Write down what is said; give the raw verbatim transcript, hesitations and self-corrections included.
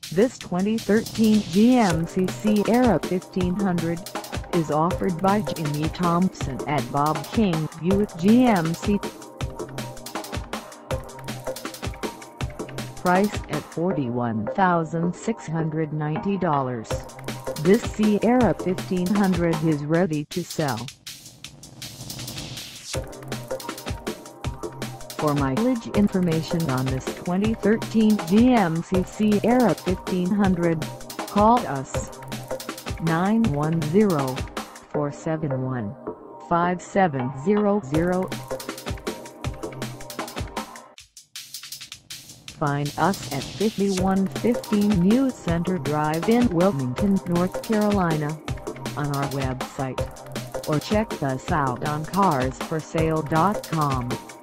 This twenty thirteen G M C Sierra fifteen hundred is offered by Jimmy Thompson at Bob King Buick G M C. Priced at forty-one thousand six hundred ninety dollars, this Sierra fifteen hundred is ready to sell. For mileage information on this twenty thirteen G M C Sierra fifteen hundred, call us nine one zero, four seven one, five seven zero zero. Find us at fifty-one fifteen New Center Drive in Wilmington, North Carolina, on our website, or check us out on cars for sale dot com.